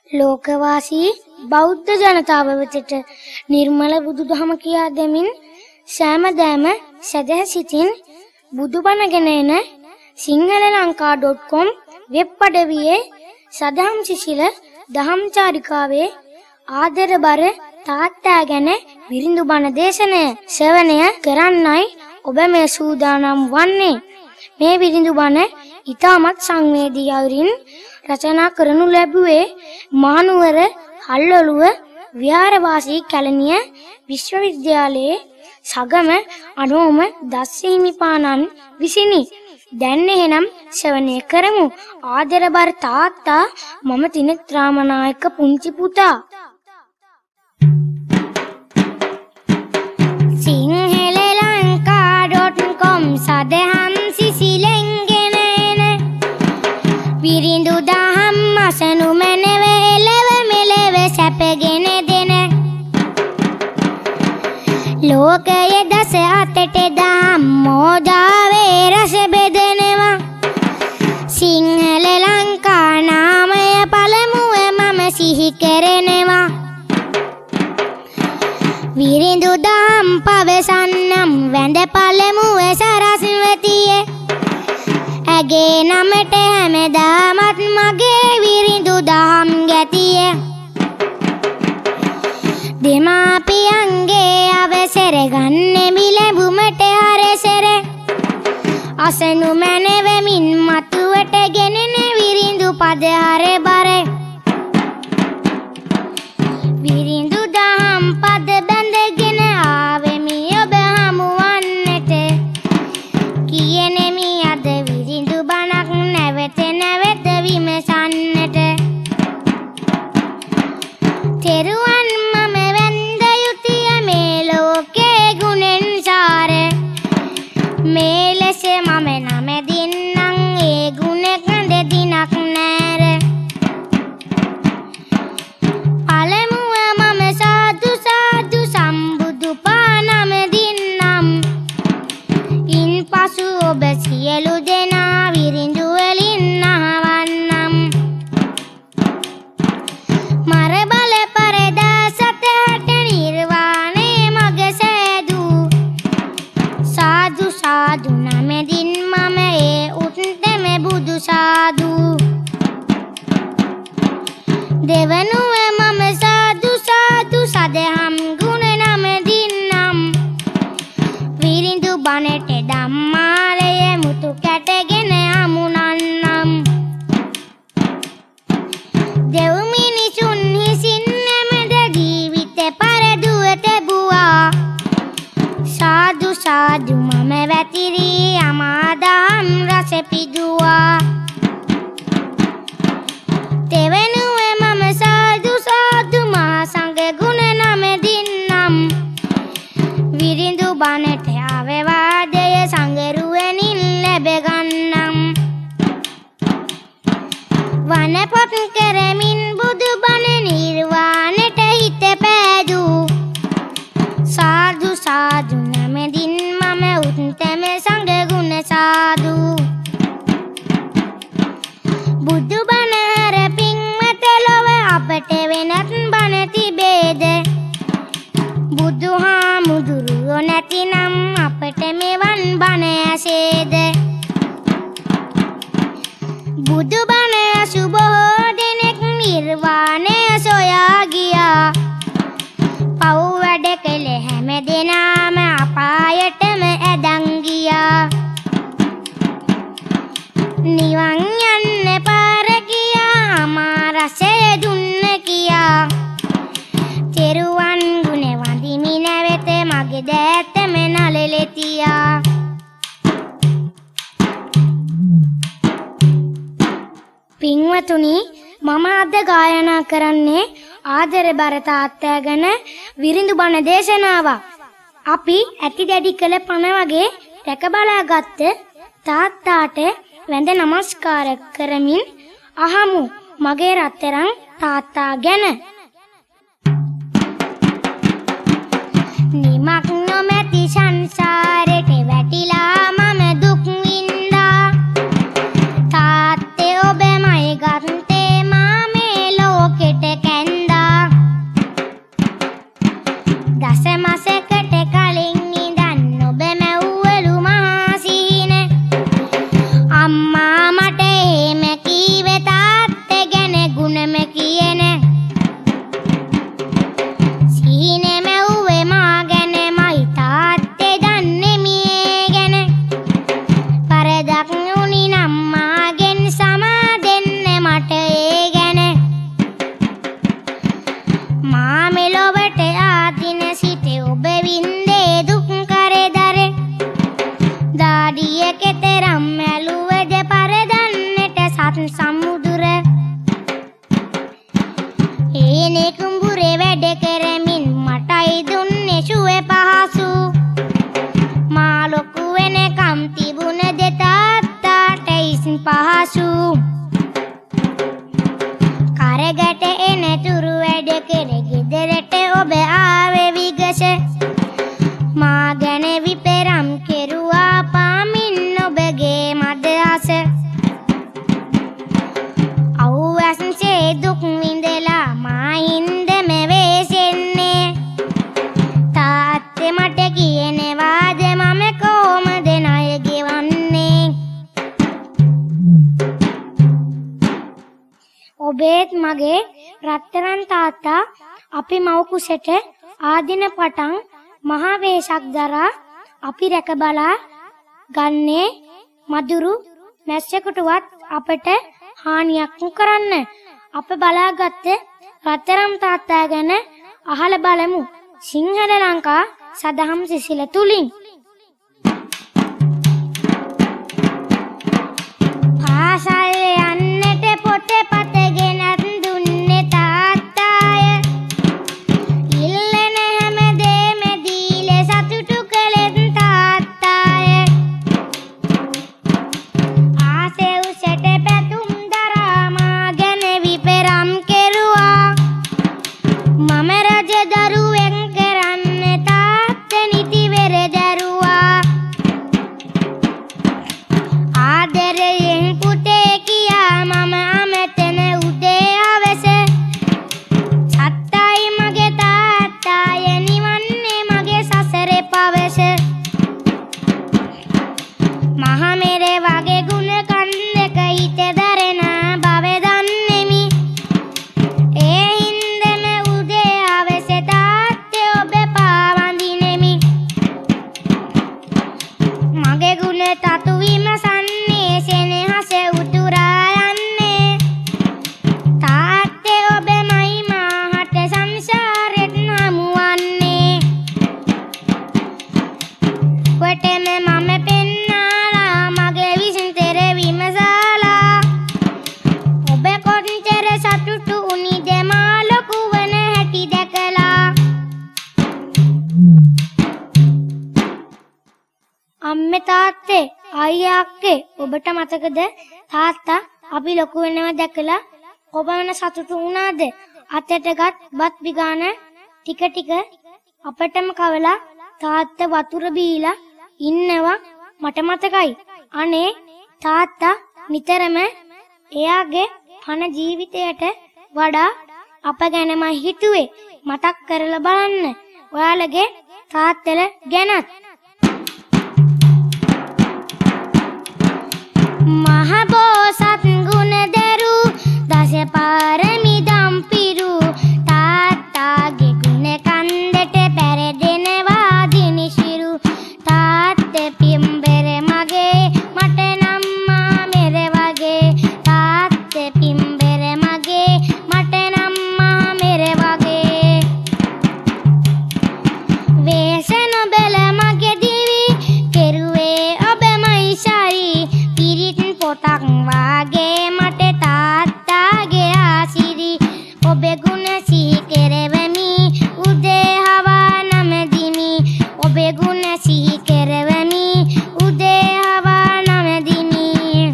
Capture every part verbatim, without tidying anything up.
ලෝකවාසී බෞද්ධ ජනතාව වෙතට නිර්මල බුදුදහම කියා දෙමින් සෑමදෑම සදහ සිතින් බුදුබණ ගෙන එන Sinhala Lanka dot com web අඩවියේ සදහම් සිසිල දහම් චාරිකාවේ ආදරබර තාත්තා ගැන විරිඳු බණ දේශනය ශ්‍රවණය කරන්නයි ඔබ මේ සූදානම් වන්නේ. මේ විරිඳු බණ ඉතාමත් සංවේදී අයුරින් රචනා කරනු ලැබුවේ මහනුවර හල්ඔළුව විහාරවාසී කැලණිය විශ්වවිද්‍යාලයේ සගම අනෝම දස්හිමිපාණන් විසිනි. දැන් එහෙනම් ශ්‍රවණය කරමු. ආදරබර තාත්තා මම තිනෙත් රාමනායක පුංචි පුතා. සිංහල ලංකා ඩොට් කොම් සදහම් සිසිලෙන් ගෙන එන විරිඳු දහම් අසනු මැනව එලව මෙලව සැපගෙන දෙන ලෝකයේ දස අතට දහම් මෝදාවේ රස බෙදෙනවා. සිංහල ලංකා නාමය පළමුව මම සිහි කරනවා. විරිඳු දහම් පවසන්නම් වැඳ පළමුව සරස්වතිය. ඇගේ නමට හැමදාමත් මගේ විරිඳු දහම් ගැතිය. දෙමාපියන්ගේ අවසර ගන්න මිලැඹුමට හරසර අසනු මැනවමින් මතුවට ගෙනෙන විරිඳු පද හරබර. විරිඳු දහම් පද බැඳගෙන ආවෙමි ඔබ හමුවන්නට. කියනෙමි අද විරිඳු බණක් නැවත නැවත විමසන්නට. තෙරුවන් මම වැඳ යුතුය මේ ලෝකේ ගුණෙන් සාර. මේ ලෙස මම නමදින්නම් ඒ ගුණ කඳ දිනක් නෑර. පළමුව මම සාදු සාදු සම්බුදු පානම දින්නම්. ඉන් පසු ඔබ සියලු දෙනා විරිඳු වලින් අහවන්නම්. මර බල පරදා සතහට නිර්වාණය මග සෑදූ. සාදු සාදු නමදින් මම ඒ උත්තම බුදු සාදු. දෙවනුව මම සාදු සාදු සදහම් ගුණ නමදින්නම්. විරිඳු බණට ධම්මාලය මුතු කැටගෙන අමුණන්නම්. දෙව් මිනිසුන් හිසින් නැමද ජීවිත පරදුව තැබුවා. සාදු සාදු මම වැතිරී අමාදහම් රස පිදුවා. තෙවනුව මම සාදු සාදු මා සංඝ ගුණ නමදින්නම්. විරිඳු බණට අවවාදය සංගරුවනින් ලැබගන්නම්. වනපොත් කරමින් බුදු බණ නිර්වාණයට හිත පෑදූ. සාදු සාදු නමදින් මම උත්තම සංඝ ගුණ සාදු. බුදු බණ හර පින්වත ලොව අපට වෙනත් බණ තිබේද? බුදුහාමුදුරුවෝ නැතිනම් අපට මෙවන් බණ ඇසේද? බුදු බණ ඇසු බොහෝ දෙනෙක් නිර්වාණය සොයා ගියා. පව් වැඩ කළ හැම දෙනාම අපායටම ඇදන් ගියා. නිවන් යන්න පාර කියා මා රසය දුන්න කියා. තෙරුවන් ගුණ වඳිමි නැවත මගේ දෑතම නලලෙතියා. පින්වතුනි, මම අද ගායනා කරන්නේ ආදරබර තාත්තා ගැන විරිඳු බණ දේශනාවක්. අපි ඇති දැඩි කළ පණ වගේ රැක බලාගත්ත තාත්තාට වැඳ නමස්කාර කරමින් අහමු මගේ රත්තරන් තාත්තා ගැන. නිමක් නොමැති සංසාරෙට වැටිලා මම දුක් විඳා. තාත්තේ ඔබමයි ගත්තේ මා මේ ලෝකෙට දෙනේ කුඹුරේ වැඩ කරමින් මටයි දුන්නේ සුවේ පහසු මා ලොකු වෙනකම් තිබුණ දෙතාත්තාට ඉසින් පහසු කරගට එන තුරු වැඩ කර ගෙදරට ඔබ ආවේ විගස මා ගැන විපරම් කෙරුවා පාමින් ඔබගේ මද අස අවුවස්සේ දුක් විඳලා මා හින්දම වෙසෙන්නේ තාත්තේ මට කියනවාද මම කොහොමද ණය ගෙවන්නේ ඔබේත් මගේ රත්තරන් තාත්තා අපි මව් කුසට ආදින පටන් මහා වේශක් දරා අපි රැක බලා ගන්නේ මදුරු මැස්සෙකුටවත් අපට හානියක් කරන්න අප බලාගත්ත රත්තරන් තාත්තා ගැන අහලා බලමු සිංහල ලංකා සදහම් සිසිල තුලින් පාසල් යන්නට පොත පත ගෙනත් දුන්නේ තාත්තාය ඉල්ලන හැම දෙම දීලා සතුටු කළෙත් තාත්තාය ආසේ උසට පැතුම් දරා මා ගැන විපරම් කෙරුවා මම රජ දරුවෙන් කරන්න තාත්තා නිති වෙර දරුවා ආදරයෙන් පුතේ කියා මම අමතන උදේ අවස සත්තයි මගේ තාත්තාය නිවන්නේ මගේ සසරේ පවස මහ මෙරේ වගේ ගුණ කන්දක හිත දරන බව දන්නේමි ඒ හින්දම උදේ අවස තාත්තේ ඔබ පාවඳිනෙමි මගේ ගුණ තතු විමසන්නේ සෙනෙහස උතුරා යන්නේ තාත්තේ ඔබමයි මාහට සංසාරෙත් හමුවන්නේ කොටම මම පෙන්නාලා මගේ විසින් තෙර විමසාලා ඔබ කොච්චර සතුටු උනිද මා ලොකු වන හැටි දැකලා අම්මේ තාත්තේ අයියා අක්කේ ඔබට මතකද තාත්තා අපි ලොකු වෙනවා දැකලා කොපමණ සතුටු වුණාද අතටගත් බත් පිගාන ටික ටික අපටම කවලා තාත්තා වතුර බීලා ඉන්නවා මට මතකයි අනේ තාත්තා නිතරම එයාගේ පණ ජීවිතයට වඩා අප ගැනම හිතුවේ මතක් කරලා බලන්න ඔයාලගේ තාත්තලා ගැනත් මහ බෝසත් ගුණ දරු දස පාරමිදම් පිරු තාත්තාගේ ගුණ කන්දට පෙරදෙනවා දිනිසිරු තාත්තේ පිම්බර මගේ මට නම් මා මෙර වගේ තාත්තේ පිම්බර මගේ මට නම් මා මෙර වගේ වේසන බල මගේ දිවි කෙරුවේ ඔබමයි සරි පොතක් වාගේ මට තාත්තාගේ ආසිරි ඔබේ ගුණ සිහි කෙරෙවමි උදේ හවා නමදිමි ඔබේ ගුණ සිහි කෙරෙවමි උදේ හවා නමදිමි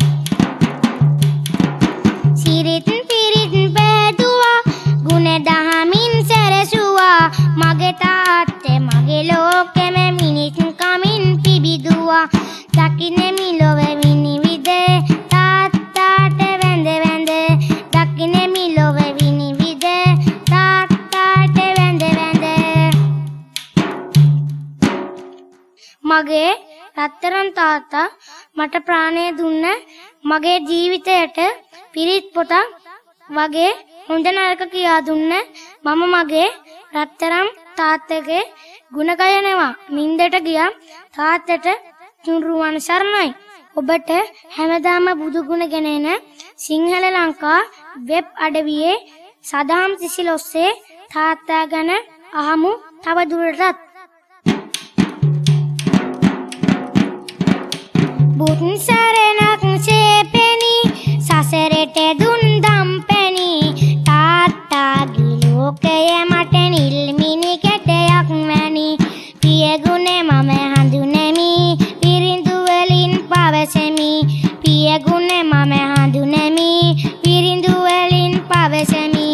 සිරිත් පිරිත් පෑදුවා ගුණ දහමින් සැරසුවා මගේ තාත්තේ මගේ ලෝකෙම මිනිත් කමින් පිබිදුවා දකින්න මිලොව විනිවිද තාත්තාට වැඳ වැඳ දකින්න මිලොව විනිවිද තාත්තාට වැඳ වැඳ මගේ රත්තරන් තාත්තා මට ප්‍රාණය දුන්න මගේ ජීවිතයට පිරිත් පොතක් වගේ හොඳ නරක කියා දුන්න මම මගේ රත්තරන් තාත්තගේ ගුණ ගයනවා නින්දට ගියා තාත්තට තුන්රුවන් සරණයි ඔබට හැමදාම බුදු ගුණ ගෙන එන සිංහල ලංකා වෙබ් අඩවියේ සදහම් සිසිල ඔස්සේ තාත්තා ගැන අහමු තව දුරටත් බුන් සරණක් සේපෙනි සසරට දුන් දම්පෙනි තාත්තාගේ ලෝක පවසමි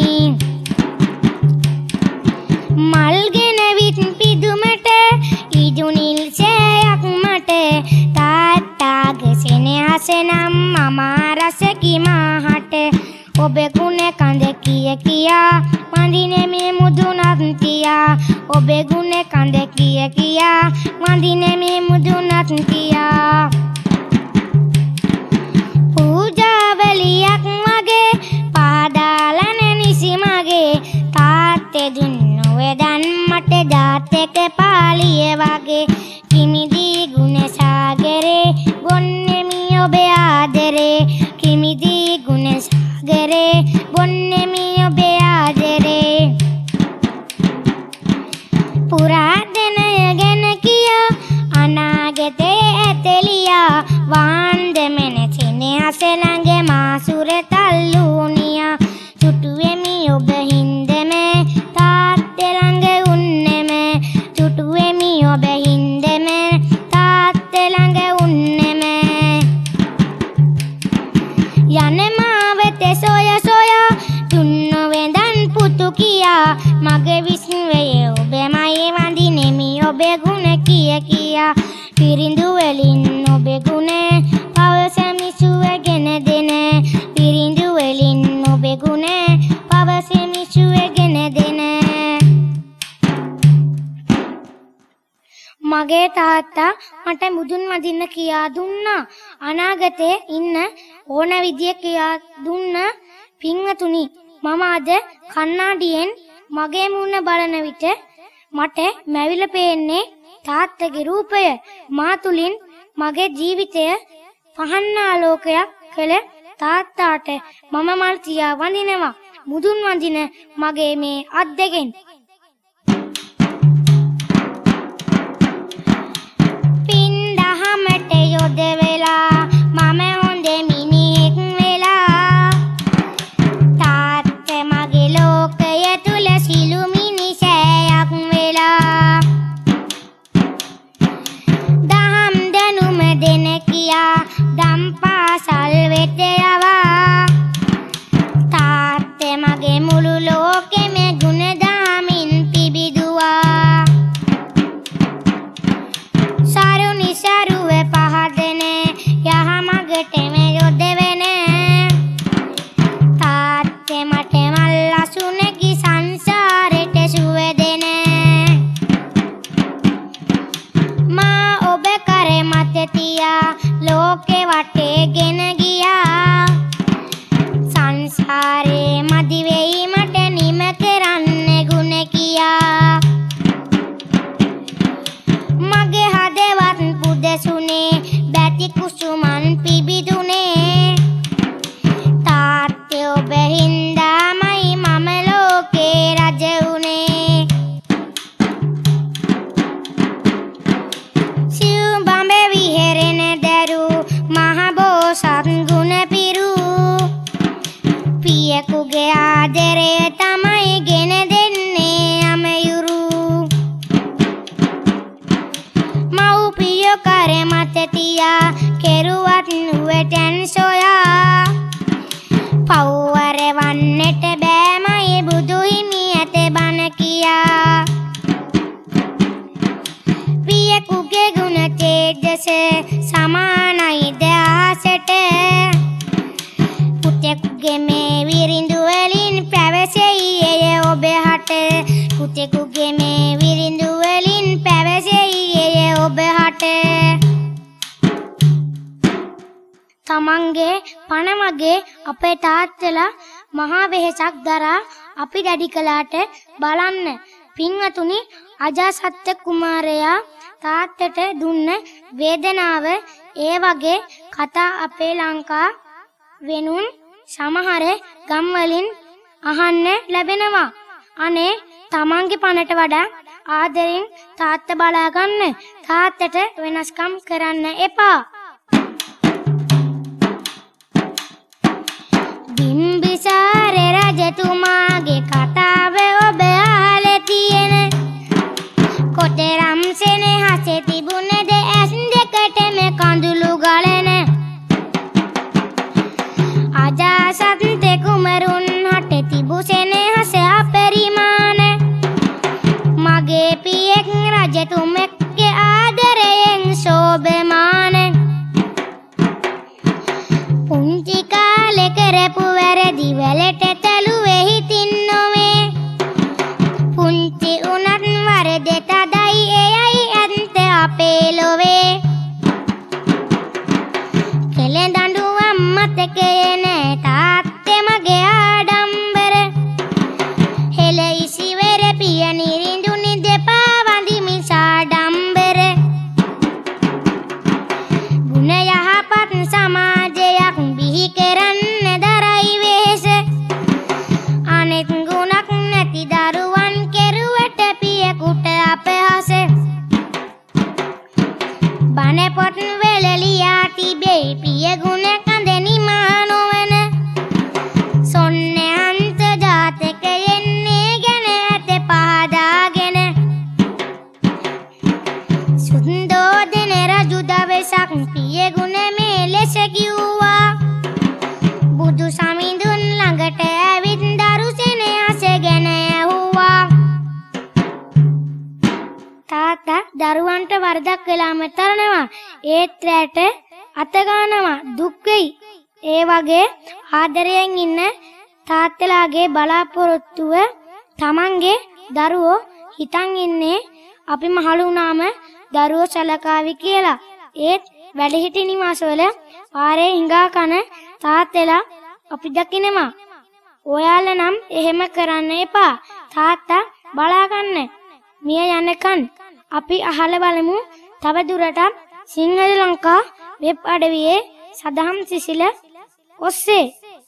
මල්ගෙන විත් පිදුමට ඉදුනිල් සෑයක් මට තාත්තාගේ සෙනෙහස නම් මම රසකි මාහට ඔබ ගුණ කඳ කිය කියා වඳිනේ මේ මුදුනත් තියා ඔබ ගුණ කඳ කිය කියා වඳිනේ මේ මුදුනත් තියා පූජාවලියක් මගේ පාදාලන නිසි මගේ තාත්තේ දුන්නු වෙදන් මට ජාතක පාලිය වගේ කිමිදී ගුණ සාගරේ බොන්නෙමි ඔබ ආදරේ කිමිදී ගුණ සාගරේ බොන්නෙමි ඔබ ආදරේ පුරාදනය ගැන කියා අනාගතේ ඇතලියා වාන්දමන සෙනෙහස ළඟ මාසුර තල්ලුනියා චුටුවෙමි ඔබ හින්දම තාත්තේ ළඟ උන්නෙම චුටුවෙමි ඔබ හින්දම තාත්තේ ළඟ උන්නෙම යන මාවත සොය සොයා දුන්නු වෙදන් පුතු කියා මගේ විශ්වයේ ඔබමයි වඳිනෙමි ඔබ ගුණ කිය කියා පිරිඳු වලින් ඔබ ගුණ පවසමි සුවගෙන දෙන පිරිඳු වලින් ඔබ ගුණ පවසමි සුවගෙන දෙන මගේ තාත්තා මට මුදුන් වදින්න කියා දුන්නා අනාගතේ ඉන්න ඕන විදිය කියා දුන්න පින්වතුනි මම අද කණ්ණාඩියෙන් මගේ මුණ බලන විට මට මැවිලා පේන්නේ තාත්තගේ රූපය මා තුලින් මගේ ජීවිතය පහනාලෝකයක් කළ තාත්තාට මම මල් තියා වඳිනවා මුදුන් වඳින මගේ මේ අත් දෙකෙන් පින් දහමට යොද වෙලා මම හොඳ මිනිහෙක් වෙලා තාත්තේ මගේ ලෝකය තුල සිළු මිනිසයක් වෙලා දහම් දැනුම දෙන කියා දම් පාසල් වෙත යවා තාත්තේ මගේ මුළු ලෝකෙම ගුණ දහමින් පිබිදුවා සරුනි සරුව පහදන යහමගටම යොදවෙන තාත්තේ මට මල් අසුනකි සංසාරෙට සුව දෙන මා ඔබ කර මත තියා ලෝකෙ වටේ ගෙන ගියා සංසාරේ මදි වෙයි මට නිම කරන්න ගුණ කියා මගේ හදවත් පුදසුනේ බැති කුසුමන් පිබිදුනේ තාත්තේ ඔබ හින්දාමයි මම ලෝකේ රජ වුනේ සිව් බඹ විහෙරෙන දරු මහ බෝසත් ගුණ පිරු පියෙකුගේ ආදරය තමයි ගෙන දෙන්නේ අමයුරු මව්පියෝ කර මත තියා කෙරුවත් නුවටන් සොයා පව්වර වන්නට බෑමයි බුදු හිමි ඇත බණ කියා පියෙකුගේ ගුණ තේජස සමානයිද ආසට පුතෙකුගේ මේ විරිඳු වලින් පැවසෙයි එය ඔබ හට පුතෙකුගේ මේ විරිඳු වලින් පැවසෙයි එය ඔබ හට තමන්ගේ පණ මගේ අපේ තාත්තලා මහා වෙහෙසක් දරා අපි දැඩි කළාට බලන්න පින්වතුනි අජාසත් කුමාරයා තාත්තට දුන්න වේදනාව ඒ වගේ කතා අපේ ලංකා වෙනුන් සමහර ගම් වලින් අහන්න ලැබෙනවා අනේ තමන්ගේ පණට වඩා ආදරෙන් තාත්තා බලා ගන්න තාත්තට වෙනස්කම් කරන්න එපා බිම්බිසාර රජතුමාගේ කතාව ඔබ අහලා තියෙන කොතරම් සෙනෙහස තිබුණද ඇස් දෙකටම කඳුළු ගලන අජාසත් කුමරුන් හට තැලුවේ හිතින් නොවේ පුංචි උනත් වරදට දයි එයයි ඇත්ත අපේ ලොවේ කෙලෙදඬුවම් මතකයේ නෑ තාත්තේ මගේ ආඩම්බර හෙළ ඉසිවර පිය නිරිඳුනි දෙපා වඳිමි සාඩම්බර ගුණ යහපත් සමාජයක් බිහි කරන්න දරයි වෙහෙස අනෙක් ගුණක් නැති දරුවන් කෙරුවට පියකුට අපහාස බණ පොත් වල ලියා තිබේ පිය ගුණ කඳ නිමා නොවන සොන්නේ අන්ත ජාතකයෙන්නේ ගැන ඇත පහදාගෙන සුන්දෝදන රජු දවසක් පිය ගුණ මේ ලෙස කිව්වා බුදු සමිඳුන් ළඟට ඇවිත් දරු සෙනෙහස ගැන ඇහුවා තාත්තා දරුවන්ට වරදක් වෙලාම තරනවා ඒත් රැට අත ගන්නවා දුක් වෙයි ඒ වගේ ආදරයෙන් ඉන්න තාත්තලාගේ බලාපොරොත්තුව තමන්ගේ දරුවෝ හිතන් ඉන්නේ අපි මහලු වුණාම දරුවෝ සලකාවි කියලා ඒත් වැඩිහිටි නිවාසවල පාරේ හිඟා කන තාත්තලා අපි දකිනවා ඔයාලා නම් එහෙම කරන්න එපා තාත්තා බලා ගන්න මිය යනකන් අපි අහලා බලමු තව දුරටත් සිංහල ලංකා වෙබ් අඩවියේ සදහම් සිසිල ඔස්සේ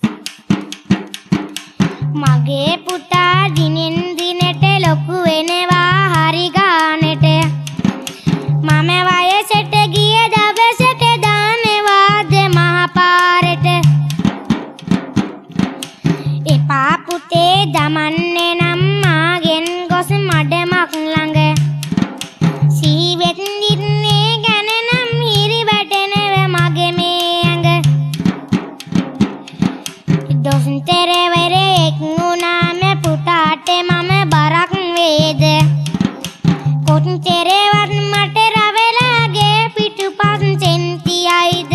මගේ පුතා දිනෙන් දිනට ලොකු වෙනවා හරි ගානට මම වයසට ගිය දවසට දානවාද මහපාරට එපා පුතේ දමන්නේ නම් මාගෙන් ගොස් මඩමක් ළඟ සීවෙත් නින්නේ ගැන නම් හිරි වැටෙනව මගේ මේ ඇඟ දොස්තරවරයෙක් වුණාම පුතාට මම බරක් වේද කොච්චරවත් මට රවලාගේ පිටුපස් සෙන්තියයිද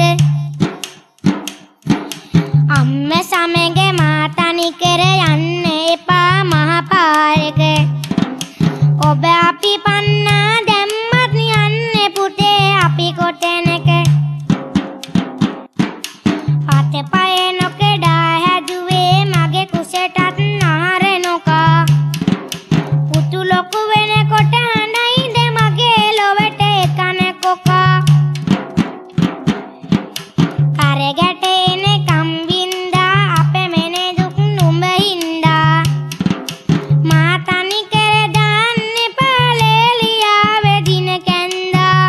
අම්ම සමග මා තනි කර යන්න එපා මහපාරක ඔබ අපි පන්නා දැම්මත් යන්නේ පුතේ අපි කොටනක අතපය නොකඩා හැදුවේ මගේ කුසටත් ආහාර නොකා පුතු ලොකු වෙනකොට හඬයිද මගේ ලොවට එකන කොකා කරගැට එන කම්බින්දා අපේ මෙනේ දුක් නුඹ හින්දා මා තනි කර දාන්නේ පාලෙලියා වෙදින කැන්දා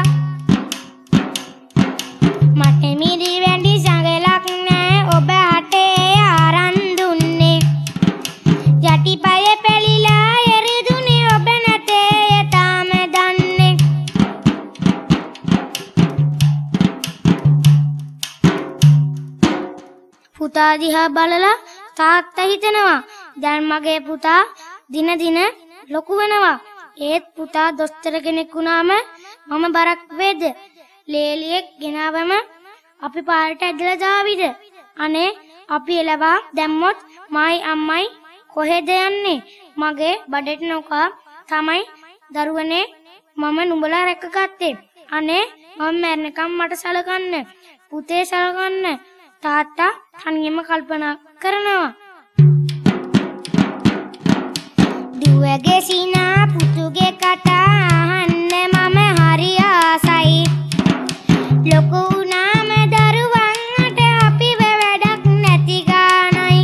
මට මිරි වැඩි සංගලක් නෑ ඔබ හටේ ආරන් දුන්නේ යටිපය පැලිලා එරිදුනේ ඔබ නැතේ තාම දන්නේ පුතා දිහා බලලා තාත්තා හිතනවා දැන් මගේ පුතා දින දින ලොකු වෙනවා ඒත් පුතා දොස්තර කෙනෙක් වුණාම මම බරක් වේද ලේලියෙක් ගෙනාවම අපි පාරට ඇදලා දාවිද අනේ අපි එළවා දැම්මොත් මායි අම්මයි කොහෙද යන්නේ මගේ බඩට නොකා තමයි දරුවනේ මම නුඹලා රැකගත්තේ අනේ මම මැරෙනකම් මට සලකන්න පුතේ සලකන්න තාත්තා තනියම කල්පනා කරනවා දුවගේ සීනා පුතුගේ කතා අහන්න මම හරි ආසයි ලොකු වුණාම දරුවන්ට අපිව වැඩක් නැති ගානයි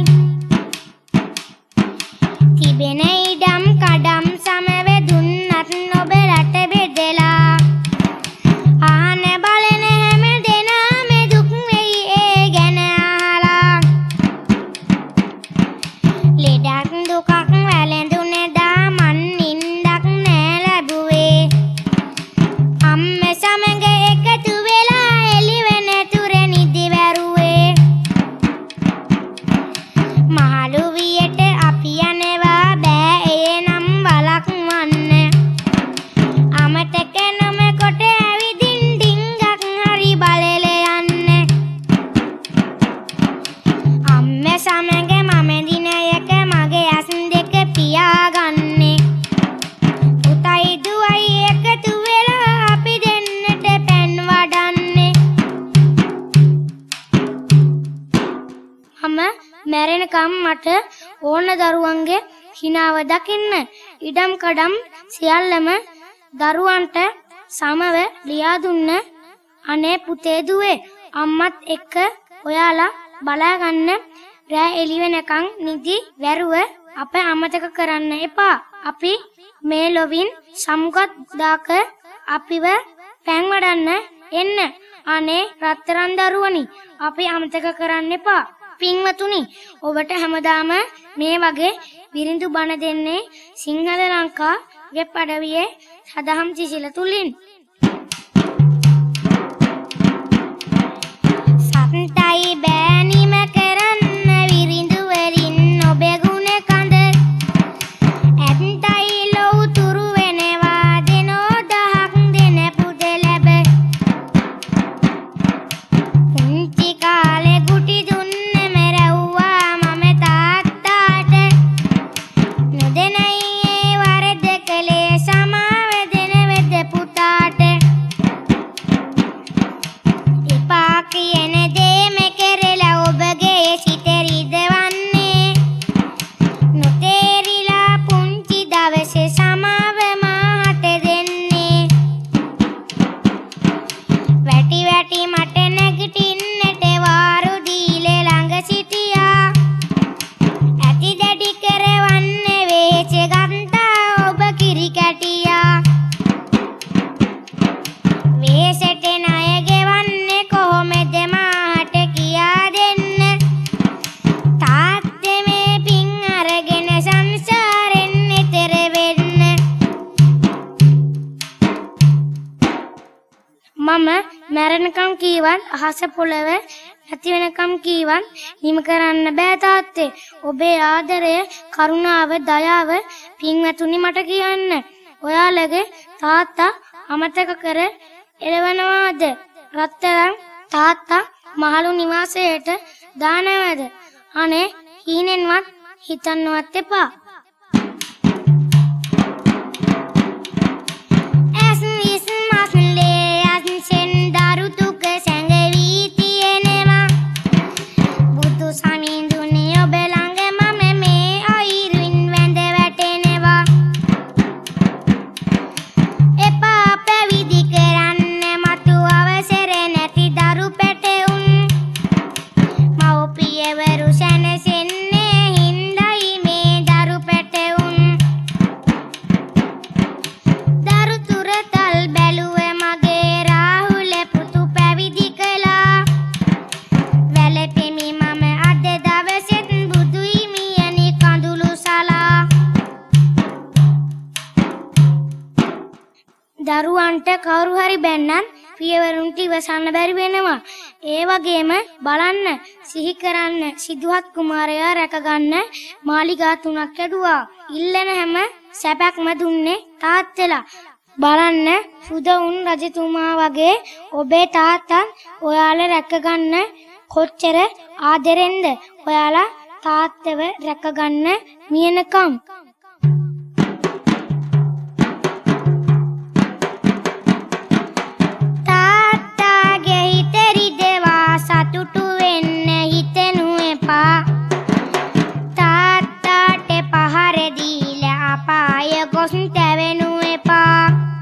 තිබෙන ඉඩම් කඩම් සමව දුන්නත් නොබලට බෙදලා ආන බලන හැම දෙනාම දුක් වෙයි ඒ ගැන අහලා ලෙඩක් දුකක් වැළඳුනේ දා මන් නින්දක් නෑ ලැබුවේ අම්ම සමග එකතු වෙලා එළි වෙන තුර නිදි වැරුවේ මහලු වියට අපි යනවා බෑ ඒ නම් වලක්වන්න අමතක නොමකොට ඇවිදින් ඩිංගක් හරි බලල යන්න අම්ම සමග මම දිනය එනකම් මට ඕන දරුවන්ගේ හිනාව දකින්න. ඉඩම් කඩම් සියල්ලම දරුවන්ට සමව ලියා දුන්න. අනේ පුතේ දුවේ අම්මත් එක්ක ඔයාලා බලාගන්න. රෑ එළි වෙනකන් නිදි වැරුව අප අමතක කරන්න එපා. අපි මේ ලොවින් සමුගත් දාක අපිව පැන් වඩන්න එන්න. අනේ රත්තරන් දරුවනි අපි අමතක කරන්න එපා. පින්වතුනි ඔබට හැමදාම මේ වගේ විරිඳු බණ දෙන්නේ සිංහල ලංකා වෙබ් අඩවියේ සදහම් සිසිල තුලින්. සත්‍යයි බෑනිම කරන්න විරිඳු වලින් ඔබේ ගුණ කඳ. ඇත්තයි ලොවුතුරු වෙනවා දෙනෝ දහක් දෙන පුද ලැබ. පුංචි කාලේ ගුටි දුන්න මෙරව්වා මම තාත්තාට. නොදෙනයි ඒ වරද කලේ සමාව දෙන වෙද පුතාට. එපා කියන දේ මෙකරලා ඔබගේ සිත රිදවන්නේ. නොතේරිලා පුංචි දවසේ සමාව මාට දෙන්නේ. වැටි වැටි මට නැගිටින්නට වාරු දීලේ ළඟ සිටියා. ඇති දැඩි කරවන්නේ වේච ගන්තා ඔබ කිරි කැටියා. වේසට ණය ගෙවන්නේ කොහොමද මාට කියා දෙන්න. තාත්තේ මේ පින් අරගෙන සංසාරෙන් එතෙර වෙන්න. මම මැරෙනකම් කීවත් අහස පොළව නැති වෙනකම් කීවත් නිම කරන්න බෑ තාත්තේ. ඔබේ ආදරය කරුණාව දයාව පින්වතුනි මට කියන්න. ඔයාලගේ තාත්තා අමතක කර එළවනවාද? රත්තරන් තාත්තා මහලු නිවාසයට දානවද? අනේ හීනෙන්වත් හිතන්නවත් එපා. දරුවන්ට කවුරු හරි බැන්නත් පියවරුන්ට ඉවසන්න බැරි වෙනවා. ඒ වගේම බලන්න සිහි කරන්න සිදුවත් කුමාරයා රැකගන්න මාලිගා තුනක් ඇදුවා. ඉල්ලන හැම සැපක්ම දුන්නේ තාත්තලා. බලන්න සුදවුන් රජතුමා වගේ ඔබේ තාත්තා ඔයාලා රැකගන්න කොච්චර ආදරෙන්ද ඔයාලා තාත්තව රැකගන්න මියනකම්. සතුටු වෙන්න හිතෙනු එපා. තාත්තාට පහර දීලා අපාය ගොස් තැවෙනු එපා.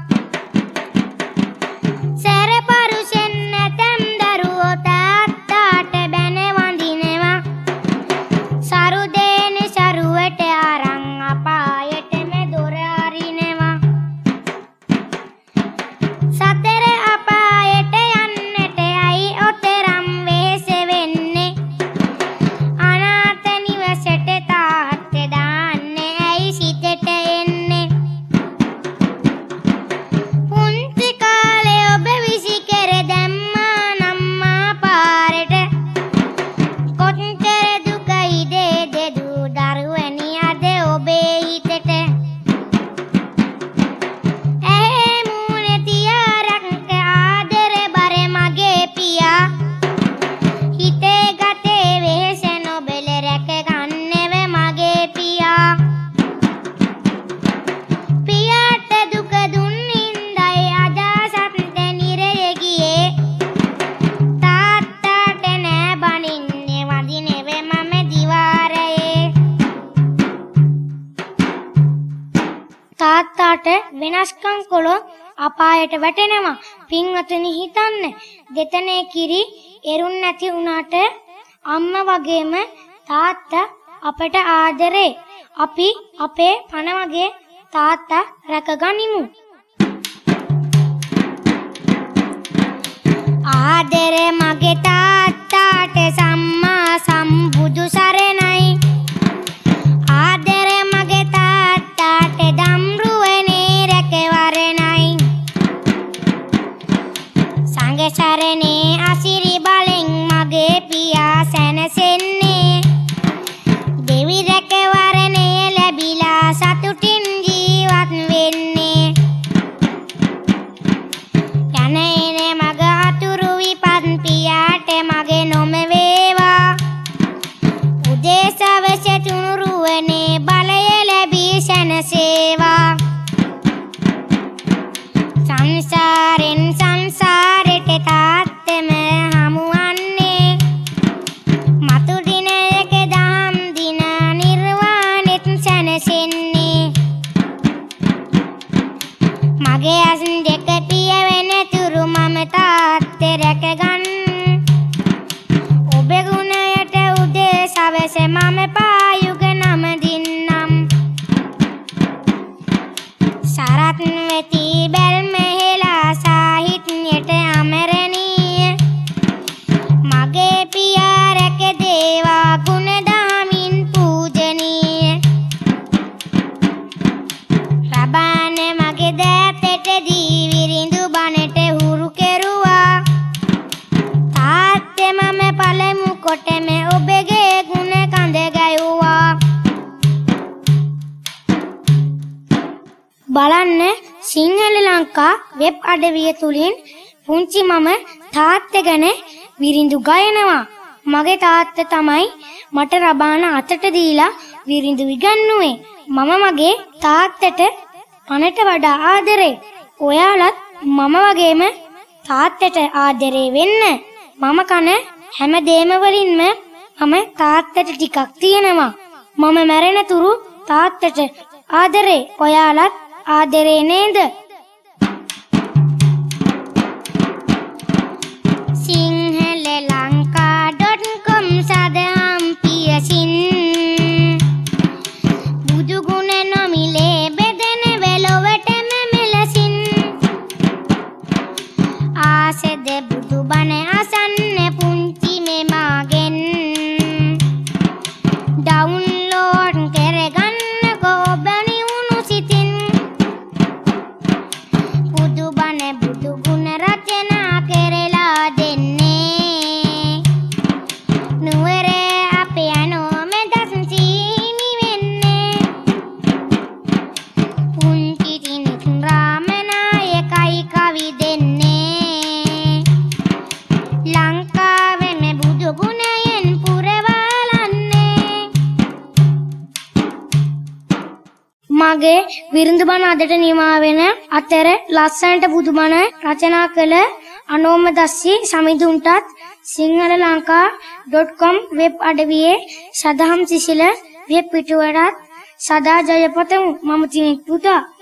සැරපරුෂෙන් නැතම් දරුවෝ තාත්තාට බැන වඳිනවා. සරු දෙන සරුවට අරන් වෙනස්කම් කළොත් අපායට වැටෙනවා. පින්වතුනි හිතන්න. දෙතනේ කිරි එරුන් නැති වුණාට අම්මා වගේම තාත්තා අපට ආදරේ. අපි අපේ පණ වගේ තාත්තා රැකගනිමු. ආදරේ මගේ තාත්තාට සම්මා සම්බුදු සරණයි. ආදරේ මගේ තාත්තාට දම්රුවනේ රැකවරණයි. සංඝ සරණේ අසිරි බලෙන් මගේ පියා සැනසෙන්නේ. දෙවි රැකවරණේ ලැබිලා සතුටින් ජීවත් වෙන්නේ. යන්නේ මග අතුරු විපත් පියාට මගේ නොම වේවා. උදේසවස තුනුරුවනේ බලය ලැබී සැනසේවා. සංසාරෙන් සංසාරෙට තාත්තම හමුවන්නේ. මතු දිනයක දහම් දින නිර්වාණෙත් සැනසෙන්නේ. මගේ අස් දෙක පිය වෙන තුරු මම තාත්තේ රැකගන්න. ඔබේ ගුණයට උදේ සවස මම පායුග නම දින්නම්. සරත් වෙති බැල්ම හෙලා සාහිත්‍යයට අමරණීය. මගේ පියා රැක දේවා ගුණ දහමින් පූජනීය. රබාන මගේ දෑතට දී විරිඳු බණට හුරු කෙරුවා. තාත්තේ මම පළමු කොටම ඔබගේ ගුණ කඳ ගැයුවා. බලන්න සිංහල ලංකා වෙබ් අඩවිය තුලින් පුංචි මම තාත්තා ගැන විරිඳු ගයනවා. මගේ තාත්තා තමයි මට රබාන අතට දීලා විරිඳු ඉගන්නුවේ. මම මගේ තාත්තට පණට වඩා ආදරේ. ඔයාලත් මම වගේම තාත්තට ආදරේ වෙන්න. මම කන හැම දේම වලින්ම මම තාත්තට ටිකක් තියෙනවා. මම මැරෙන තුරු තාත්තට ආදරේ. ඔයාලත් ආදරේ නේද? සිංහල ලංකා ඩොට් කොම් සදහම් පියසින් බුදු ගුණ නොමිලේ බෙදෙන වෙලොවටම මෙලසින්. ආසෙද බුදු බණ අසන්න පුංචි මෙමාගෙන්. ඩවුන්ලෝඩ් කරගන්නකෝ ඔබ නිවුණු සිතින්. බුදු බණ බුදු ගුණ රචනා කරලා දෙන්නේ. නුවර අපේ අනෝම දස්සිමි වෙන්නේ. පුංචි තිනිත් රාමනායකයි කවි දෙන්නේ. ලංකාවෙම බුදු ගුණයෙන් පුරවලන්නේ. මගේ විරිඳු බණ අදට නිමා වෙන අතර ලස්සනට බුදු බණ රචනා කළ අනෝම දස්සී සමිඳුන්ටත් Sinhala Lanka dot com web අඩවියේ සදහම් සිසිල වෙබ් පිටුවටත් සදා ජය පතමු. මම තිනිත් පුතා.